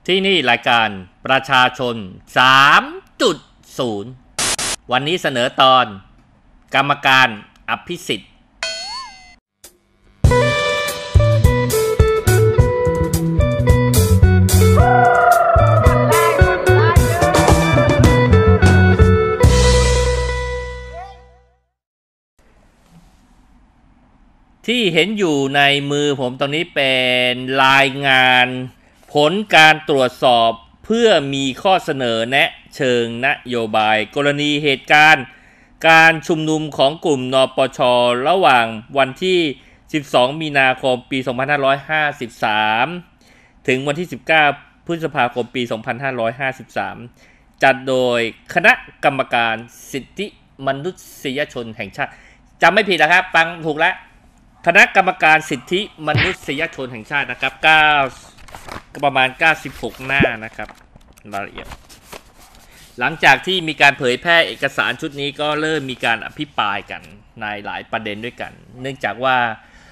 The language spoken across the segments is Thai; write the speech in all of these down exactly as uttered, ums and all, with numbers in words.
ที่นี่รายการประชาชน สาม จุด ศูนย์ วันนี้เสนอตอนกรรมการอภิสิทธิ์ที่เห็นอยู่ในมือผมตรงนี้เป็นรายงานผลการตรวจสอบเพื่อมีข้อเสนอแนะเชิงนโยบายกรณีเหตุการณ์การชุมนุมของกลุ่มนปช.ระหว่างวันที่สิบสองมีนาคมปีสองพันห้าร้อยห้าสิบสามถึงวันที่สิบเก้าพฤษภาคมปีสองพันห้าร้อยห้าสิบสามจัดโดยคณะกรรมการสิทธิมนุษยชนแห่งชาติจำไม่ผิดนะครับฟังถูกแล้วคณะกรรมการสิทธิมนุษยชนแห่งชาตินะครับเก้าก็ประมาณเก้าสิบหกหน้านะครับรายละเอียดหลังจากที่มีการเผยแพร่เอกสารชุดนี้ก็เริ่มมีการอภิปรายกันในหลายประเด็นด้วยกันเนื่องจากว่า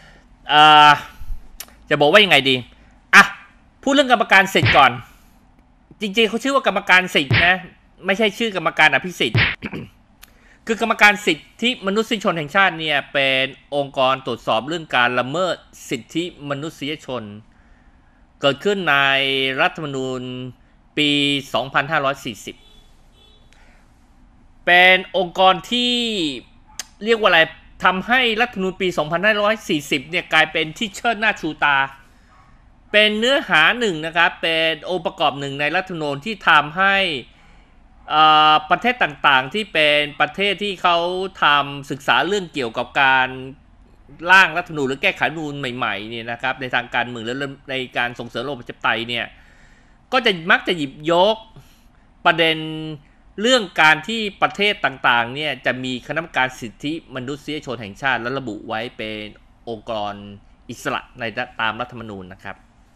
จะบอกว่ายังไงดีอ่ะพูดเรื่องกรรมการสิทธิ์ก่อนจริงๆเขาชื่อว่ากรรมการสิทธิ์นะไม่ใช่ชื่อกรรมการอภิสิทธิ์ คือกรรมการสิทธิมนุษยชนแห่งชาติเนี่ยเป็นองค์กรตรวจสอบเรื่องการละเมิดสิทธิมนุษยชนเกิดขึ้นในรัฐธรรมนูญปีสองพันห้าร้อยสี่สิบเป็นองค์กรที่เรียกว่าอะไรทำให้รัฐธรรมนูญปีสองพันห้าร้อยสี่สิบเนี่ยกลายเป็นที่เชิดหน้าชูตาเป็นเนื้อหาหนึ่งนะครับเป็นองค์ประกอบหนึ่งในรัฐธรรมนูญที่ทำให้ประเทศต่างๆที่เป็นประเทศที่เขาทำศึกษาเรื่องเกี่ยวกับการร่างรัฐธรรมนูญหรือแก้ไขรัฐธรรมนูญใหม่ๆเนี่ยนะครับในทางการเมืองและในการส่งเสริมระบอบประชาธิปไตยเนี่ยก็จะมักจะหยิบยกประเด็นเรื่องการที่ประเทศต่างๆเนี่ยจะมีคณะกรรมการสิทธิมนุษยชนแห่งชาติและระบุไว้เป็นองค์กรอิสระในตามรัฐธรรมนูญนะครับ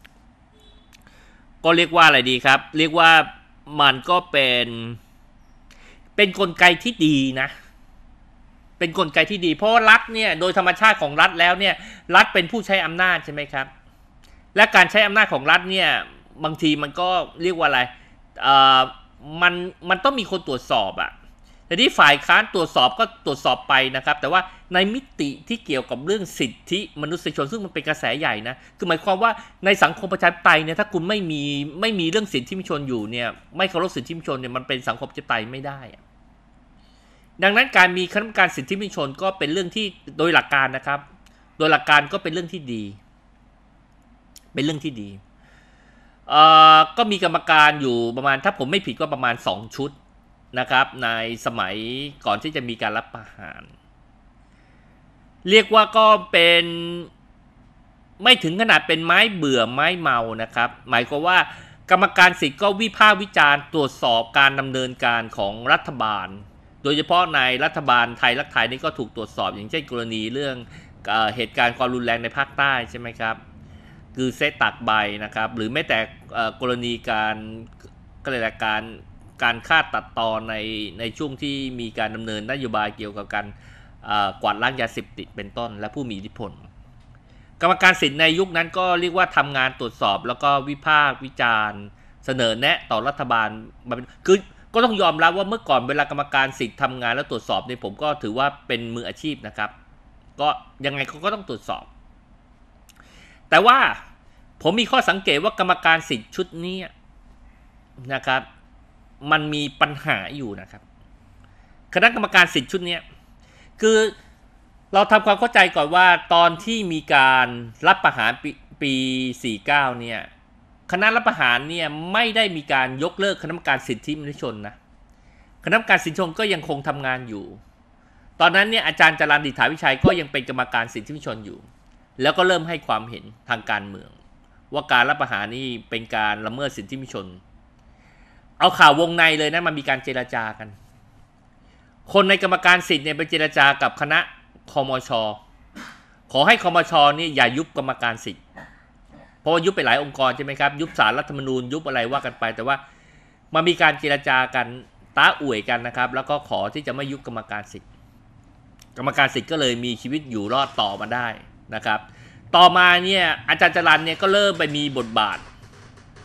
ก็เรียกว่าอะไรดีครับเรียกว่ามันก็เป็นเป็นกลไกที่ดีนะเป็นกลไกที่ดีเพราะรัฐเนี่ยโดยธรรมชาติของรัฐแล้วเนี่ยรัฐเป็นผู้ใช้อำนาจใช่ไหมครับและการใช้อำนาจของรัฐเนี่ยบางทีมันก็เรียกว่าอะไรเอ่อมันมันต้องมีคนตรวจสอบอะแต่ที่ฝ่ายค้านตรวจสอบก็ตรวจสอบไปนะครับแต่ว่าในมิติที่เกี่ยวกับเรื่องสิทธิมนุษยชนซึ่งมันเป็นกระแสใหญ่นะคือหมายความว่าในสังคมประชาธิปไตยเนี่ยถ้าคุณไม่มีไม่มีเรื่องสิทธิมนุษยชนอยู่เนี่ยไม่เคารพสิทธิมนุษยชนเนี่ยมันเป็นสังคมประชาธิปไตยไม่ได้ดังนั้นการมีคณะกรรมการสิทธิมนุษยชนก็เป็นเรื่องที่โดยหลักการนะครับโดยหลักการก็เป็นเรื่องที่ดีเป็นเรื่องที่ดีเอ่อก็มีกรรมการอยู่ประมาณถ้าผมไม่ผิดก็ประมาณสองชุดนะครับในสมัยก่อนที่จะมีการรัฐประหารเรียกว่าก็เป็นไม่ถึงขนาดเป็นไม้เบื่อไม้เมานะครับหมายความว่ากรรมการสิทธิ์ก็วิพากษ์วิจารณ์ตรวจสอบการดำเนินการของรัฐบาลโดยเฉพาะในรัฐบาลไทยรักไทยนี่ก็ถูกตรวจสอบอย่างเช่นกรณีเรื่องเอ่อเหตุการณ์ความรุนแรงในภาคใต้ใช่ไหมครับคือเซตตักใบนะครับหรือแม้แต่กรณีการก็เลยการการฆ่าตัดตอนในในช่วงที่มีการดำเนินนโยบายเกี่ยวกับการกวาดล้างยาเสพติดเป็นต้นและผู้มีอิทธิพลกรรมการสิทธิ์ในยุคนั้นก็เรียกว่าทำงานตรวจสอบแล้วก็วิพากษ์วิจารณ์เสนอแนะต่อรัฐบาลคือก็ต้องยอมรับว่าเมื่อก่อนเวลากรรมการสิทธิ์ทำงานแล้วตรวจสอบเนี่ยผมก็ถือว่าเป็นมืออาชีพนะครับก็ยังไงเขาก็ต้องตรวจสอบแต่ว่าผมมีข้อสังเกตว่ากรรมการสิทธิ์ชุดนี้นะครับมันมีปัญหาอยู่นะครับคณะกรรมการสิทธิ์ชุดนี้คือเราทำความเข้าใจก่อนว่าตอนที่มีการรัฐประหารปีปีสี่สิบเก้าเนี่ยคณะรัฐประหารเนี่ยไม่ได้มีการยกเลิกคณะกรรมการสิทธิมนุษยชนนะคณะกรรมการสิทธิมนุษยชนก็ยังคงทำงานอยู่ตอนนั้นเนี่ยอาจารย์จรัญดิษฐาวิชัยก็ยังเป็นกรรมการสิทธิมนุษยชนอยู่แล้วก็เริ่มให้ความเห็นทางการเมืองว่าการรัฐประหารนี่เป็นการละเมิดสิทธิมนุษยชนเอาข่าววงในเลยนะมันมีการเจรจากันคนในกรรมการสิทธิ์เนี่ยไปเจรจากับคณะคมช.ขอให้คมช.นี่อย่ายุบกรรมการสิทธิ์เพราะว่ายุบไปหลายองค์กรใช่ไหมครับยุบศาลรัฐธรรมนูญยุบอะไรว่ากันไปแต่ว่ามันมีการเจรจากันตาอวยกันนะครับแล้วก็ขอที่จะไม่ยุบกรรมการสิทธิ์กรรมการสิทธิ์ก็เลยมีชีวิตอยู่รอดต่อมาได้นะครับต่อมาเนี่ยอาจารย์จรัญเนี่ยก็เริ่มไปมีบทบาท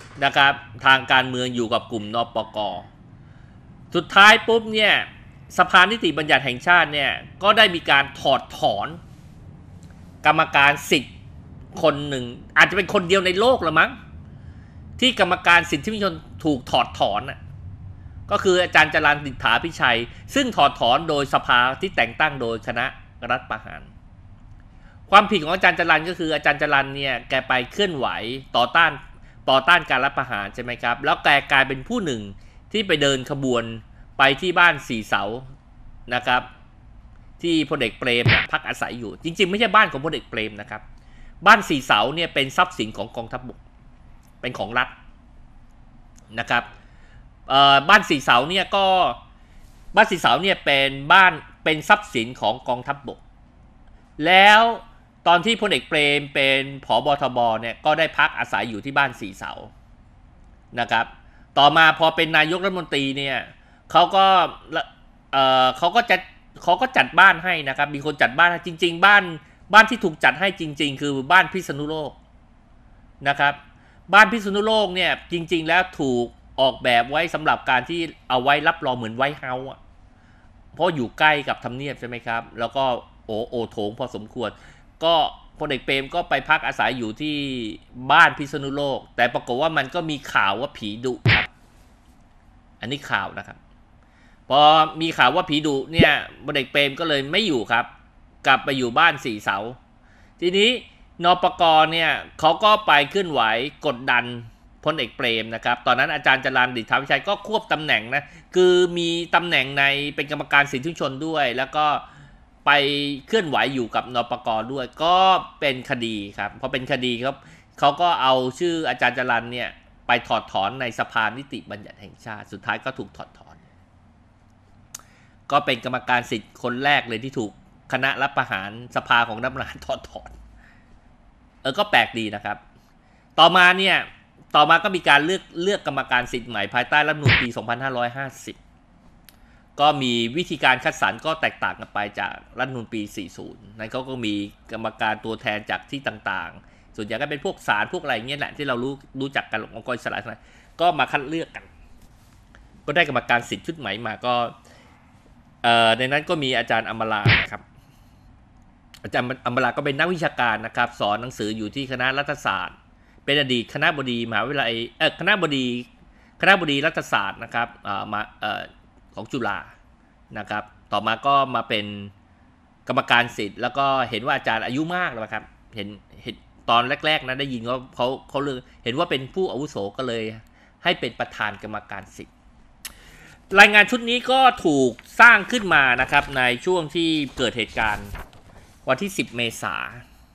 นะครับทางการเมืองอยู่กับกลุ่มนปก.สุดท้ายปุ๊บเนี่ยสภานิติบัญญัติแห่งชาติเนี่ยก็ได้มีการถอดถอนกรรมการสิทธิ์คนหนึ่งอาจจะเป็นคนเดียวในโลกละมั้งที่กรรมการสิทธิมนุษยชนถูกถอดถอนน่ะก็คืออาจารย์จรัญดิษฐาพิชัยซึ่งถอดถอนโดยสภาที่แต่งตั้งโดยคณะรัฐประหารความผิดของอาจารย์จรัญก็คืออาจารย์จรัญเนี่ยแกไปเคลื่อนไหวต่อต้านต่อต้านการรัฐประหารใช่ไหมครับแล้วแกกลายเป็นผู้หนึ่งที่ไปเดินขบวนไปที่บ้านสี่เสานะครับที่พลเอกเปรมพักอาศัยอยู่จริงๆไม่ใช่บ้านของพลเอกเปรมนะครับบ้านสี่เสาเนี่ยเป็นทรัพย์สินของกองทัพบกเป็นของรัฐนะครับบ้านสี่เสาเนี่ยก็บ้านสี่เสาเนี่ยเป็นบ้านเป็นทรัพย์สินของกองทัพบกแล้วตอนที่พลเอกเปรมเป็นผบทบเนี่ยก็ได้พักอาศัยอยู่ที่บ้านสี่เสานะครับต่อมาพอเป็นนายกรัฐมนตรีเนี่ยเขาก็เอ่อเขาก็จะเขาก็จัดบ้านให้นะครับมีคนจัดบ้านให้จริงๆบ้านบ้านที่ถูกจัดให้จริงๆคือบ้านพิษณุโลกนะครับบ้านพิษณุโลกเนี่ยจริงๆแล้วถูกออกแบบไว้สำหรับการที่เอาไว้รับรองเหมือนไวท์เฮาส์อ่ะเพราะอยู่ใกล้กับทำเนียบใช่ไหมครับแล้วก็โอโอโถงพอสมควรก็พลเอกเปรมก็ไปพักอาศัยอยู่ที่บ้านพิษณุโลกแต่ปรากฏว่ามันก็มีข่าวว่าผีดุครับอันนี้ข่าวนะครับพอมีข่าวว่าผีดุเนี่ยพลเอกเปรมก็เลยไม่อยู่ครับกลับไปอยู่บ้านสี่เสาทีนี้นปก.เนี่ยเขาก็ไปเคลื่อนไหวกดดันพลเอกเปรมนะครับตอนนั้นอาจารย์จรัญดิษฐาพิชัยก็ควบตำแหน่งนะคือมีตำแหน่งในเป็นกรรมการสิทธิมนุษยชนด้วยแล้วก็ไปเคลื่อนไหวอยู่กับนปก.ด้วยก็เป็นคดีครับพอเป็นคดีครับเขาก็เอาชื่ออาจารย์จรัญเนี่ยไปถอดถอนในสภานิติบัญญัติแห่งชาติสุดท้ายก็ถูกถอดถอนก็เป็นกรรมการสิทธิ์คนแรกเลยที่ถูกคณะรัฐประหารสภาของรัฐประหารถอดถอนเออก็แปลกดีนะครับต่อมาเนี่ยต่อมาก็มีการเลือกเลือกกรรมการสิทธิ์ใหม่ภายใต้รัฐธรรมนูญปีสองพันห้าร้อยห้าสิบก็มีวิธีการคัดสรรก็แตกต่างกันไปจากรัฐธรรมนูญปีสี่สิบนั้นเขาก็มีกรรมการตัวแทนจากที่ต่างๆส่วนใหญ่ก็เป็นพวกศาลพวกอะไรเงี้ยแหละที่เรารู้รู้จักกันองค์กรอิสระก็มาคัดเลือกกันก็ได้กรรมการสิทธิ์ชุดใหม่มาก็ในนั้นก็มีอาจารย์อมราครับอาจารย์อมราก็เป็นนักวิชาการนะครับสอนหนังสืออยู่ที่คณะรัฐศาสตร์เป็นอดีตคณะบดีมหาวิทยาลัยเออคณะบดีคณะบดีรัฐศาสตร์นะครับอ่ามาเอ่อของจุฬานะครับต่อมาก็มาเป็นกรรมการสิทธิ์แล้วก็เห็นว่าอาจารย์อายุมากแล้วครับเห็นเห็นตอนแรกๆนะได้ยินว่าเขาเขาเลยเห็นว่าเป็นผู้อาวุโสก็เลยให้เป็นประธานกรรมการสิทธิ์รายงานชุดนี้ก็ถูกสร้างขึ้นมานะครับในช่วงที่เกิดเหตุการณ์วันที่สิบเมษายน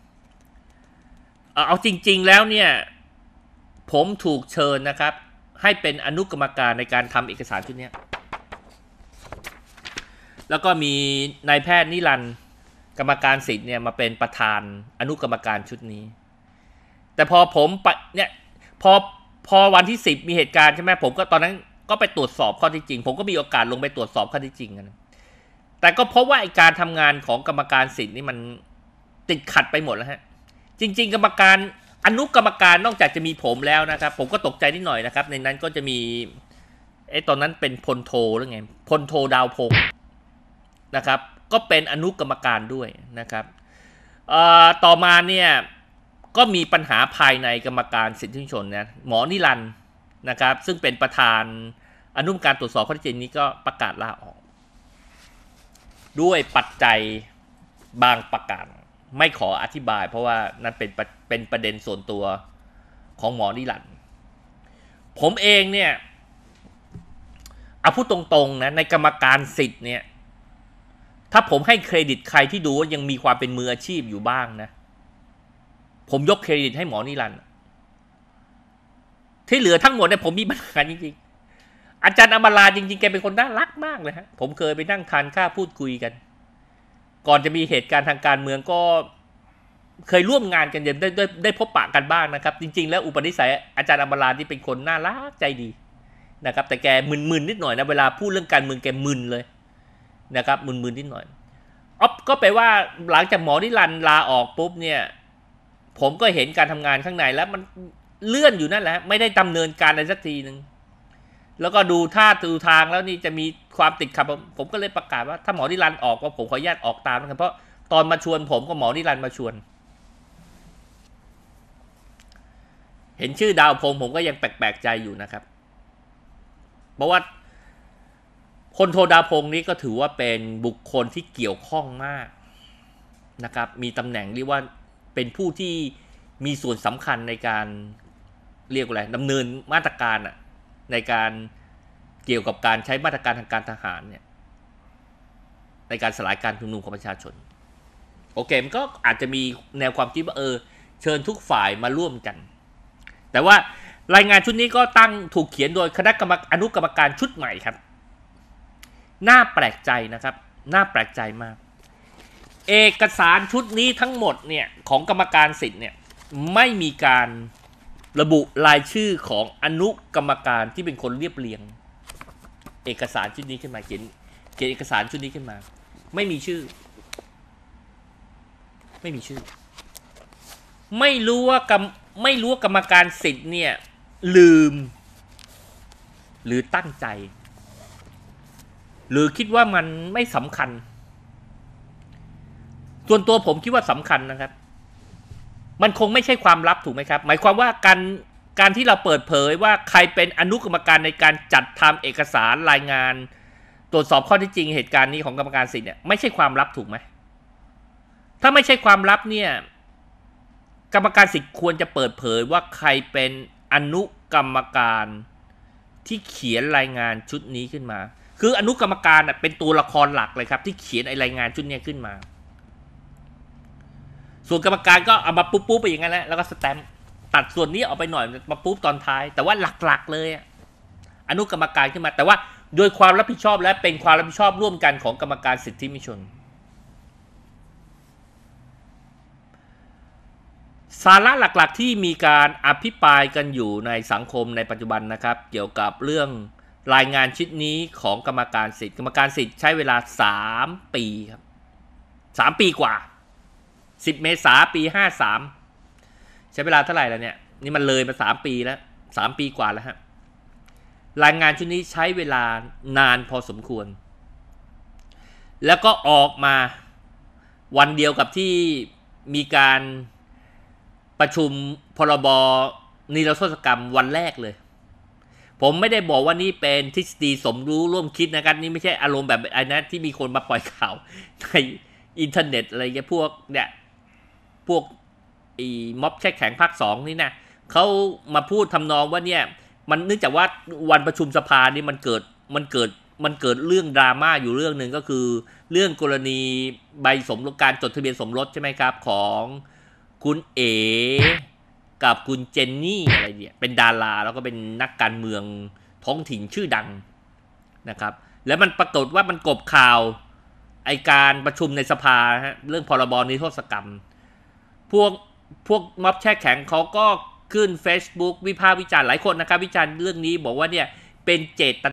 เอาจริงๆแล้วเนี่ยผมถูกเชิญนะครับให้เป็นอนุกรรมการในการทำเอกสารชุดนี้แล้วก็มีนายแพทย์นิรันดร์กรรมการสิทธิ์เนี่ยมาเป็นประธานอนุกรรมการชุดนี้แต่พอผมเนี่ยพอพอวันที่สิบมีเหตุการณ์ใช่ไหมผมก็ตอนนั้นก็ไปตรวจสอบข้อเท็จจริงผมก็มีโอกาสลงไปตรวจสอบข้อเท็จจริงกันแต่ก็พบว่าการทำงานของกรรมการสิทธิ์นี่มันติดขัดไปหมดแล้วฮะจริงๆกรรมการอนุกรรมการนอกจากจะมีผมแล้วนะครับผมก็ตกใจนิดหน่อยนะครับในนั้นก็จะมีไอ้ตอนนั้นเป็นพลโทหรือไงพลโทดาวพงศ์นะครับก็เป็นอนุกรรมการด้วยนะครับต่อมาเนี่ยก็มีปัญหาภายในกรรมการสิทธิมนุษยชนนะหมอนิรันดร์นะครับซึ่งเป็นประธานอนุกรรมการตรวจสอบข้อเท็จจริงนี้ก็ประกาศลาออกด้วยปัจจัยบางประการไม่ขออธิบายเพราะว่านั่นเป็นเป็นประเด็นส่วนตัวของหมอนิรันดร์ผมเองเนี่ยเอาพูดตรงๆนะในกรรมการสิทธิ์เนี่ยถ้าผมให้เครดิตใครที่ดูว่ายังมีความเป็นมืออาชีพอยู่บ้างนะผมยกเครดิตให้หมอนิรันดร์ที่เหลือทั้งหมดเนี่ยผมมีปัญหาจริงๆอาจารย์อมราจริงๆแกเป็นคนน่ารักมากเลยฮะผมเคยไปนั่งทานข้าวพูดคุยกันก่อนจะมีเหตุการณ์ทางการเมืองก็เคยร่วมงานกันได้ได้ได้พบปะกันบ้างนะครับจริงๆแล้วอุปนิสัยอาจารย์อมราที่เป็นคนน่ารักใจดีนะครับแต่แกมึนๆนิดหน่อยนะเวลาพูดเรื่องการเมืองแกมึนเลยนะครับมึนๆนิดหน่อยอ๊อฟก็แปลว่าหลังจากหมอนิรันดร์ลาออกปุ๊บเนี่ยผมก็เห็นการทำงานข้างในแล้วมันเลื่อนอยู่นั่นแหละไม่ได้ดำเนินการอะไรสักทีหนึ่งแล้วก็ดูท่าดูทางแล้วนี่จะมีความติดขัดผมก็เลยประกาศว่าถ้าหมอนิรันดร์ออกก็ผมขออนุญาตออกตามนะครับเพราะตอนมาชวนผมก็หมอนิรันดร์มาชวนเห็นชื่อดาวพงศ์ผมก็ยังแปลกๆใจอยู่นะครับเพราะว่าพลโทดาวพงศ์นี้ก็ถือว่าเป็นบุคคลที่เกี่ยวข้องมากนะครับมีตำแหน่งเรียกว่าเป็นผู้ที่มีส่วนสำคัญในการเรียกว่าอะไรดำเนินมาตรการอะในการเกี่ยวกับการใช้มาตรการทางการทหารเนี่ยในการสลายการชุมนุมของประชาชนโอเคมันก็อาจจะมีแนวความคิดว่าเออเชิญทุกฝ่ายมาร่วมกันแต่ว่ารายงานชุดนี้ก็ตั้งถูกเขียนโดยคณะกรรมการอนุกรรมการชุดใหม่ครับน่าแปลกใจนะครับน่าแปลกใจมากเอกสารชุดนี้ทั้งหมดเนี่ยของกรรมการสิทธิ์เนี่ยไม่มีการระบุรายชื่อของอนุกรรมการที่เป็นคนเรียบเรียงเอกสารชุดนี้ขึ้นมาเขียนเขียนเอกสารชุดนี้ขึ้นมาไม่มีชื่อไม่มีชื่อไม่รู้ว่ากรรมไม่รู้ว่ากรรมการสิทธิ์เนี่ยลืมหรือตั้งใจหรือคิดว่ามันไม่สำคัญส่วนตัวผมคิดว่าสำคัญนะครับมันคงไม่ใช่ความลับถูกไหมครับหมายความว่าการการที่เราเปิดเผยว่าใครเป็นอนุกรรมการในการจัดทำเอกสารรายงานตรวจสอบข้อเท็จจริงเหตุการณ์นี้ของกรรมการสิทธิ์เนี่ยไม่ใช่ความลับถูกไหมถ้าไม่ใช่ความลับเนี่ยกรรมการสิทธิ์ควรจะเปิดเผยว่าใครเป็นอนุกรรมการที่เขียนรายงานชุดนี้ขึ้นมาคืออนุกรรมการเป็นตัวละครหลักเลยครับที่เขียนไอรายงานชุดนี้ขึ้นมาส่วนกรรมการก็เอามาปุ๊บปุ๊บไปอย่างนั้นแหละแล้วก็สแตมป์ตัดส่วนนี้ออกไปหน่อยมาปุ๊บตอนท้ายแต่ว่าหลักๆเลยอนุกรรมการขึ้นมาแต่ว่าโดยความรับผิดชอบและเป็นความรับผิดชอบร่วมกันของกรรมการสิทธิมนุษยชนสาระหลักๆที่มีการอภิปรายกันอยู่ในสังคมในปัจจุบันนะครับเกี่ยวกับเรื่องรายงานชิ้นนี้ของกรรมการสิทธิ์กรรมการสิทธิ์ใช้เวลาสามปีครับสามปีกว่าสิบเมษายนปีห้าสามใช้เวลาเท่าไหร่แล้วเนี่ยนี่มันเลยมาสามปีแล้วสามปีกว่าแล้วฮะรายงานชุดนี้ใช้เวลานานพอสมควรแล้วก็ออกมาวันเดียวกับที่มีการประชุมพรบนิรโทษกรรมวันแรกเลยผมไม่ได้บอกว่านี่เป็นทฤษฎีสมรู้ร่วมคิดนะครับนี่ไม่ใช่อารมณ์แบบไอ้นะที่มีคนมาปล่อยข่าวในอินเทอร์เน็ตอะไรเงี้ยพวกเนี่ยพวกไอ้ม็อบแช่แข็งภาคสองนี่นะเขามาพูดทำนองว่าเนี่ยมันเนื่องจากว่าวันประชุมสภานี่มันเกิดมันเกิดมันเกิดเรื่องดราม่าอยู่เรื่องหนึ่งก็คือเรื่องกรณีใบสมรสการจดทะเบียนสมรสใช่ไหมครับของคุณเอ๋กับคุณเจนนี่อะไรเนี่ยเป็นดาราแล้วก็เป็นนักการเมืองท้องถิ่นชื่อดังนะครับแล้วมันปรากฏว่ามันกบข่าวไอการประชุมในสภาฮะเรื่องพรบนิรโทษกรรมพวกพวกม็อบแช่แข็งเขาก็ขึ้น Facebook วิพากษ์วิจารณ์หลายคนนะครับวิจารณ์เรื่องนี้บอกว่าเนี่ยเป็นเจต